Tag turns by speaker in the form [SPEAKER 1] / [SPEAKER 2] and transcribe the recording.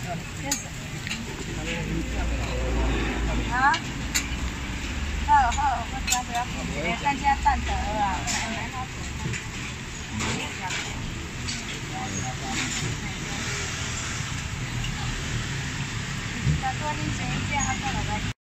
[SPEAKER 1] 啊？好好，我今不要紧，咱家蛋得啊，来好做。再多你前一件，他过来。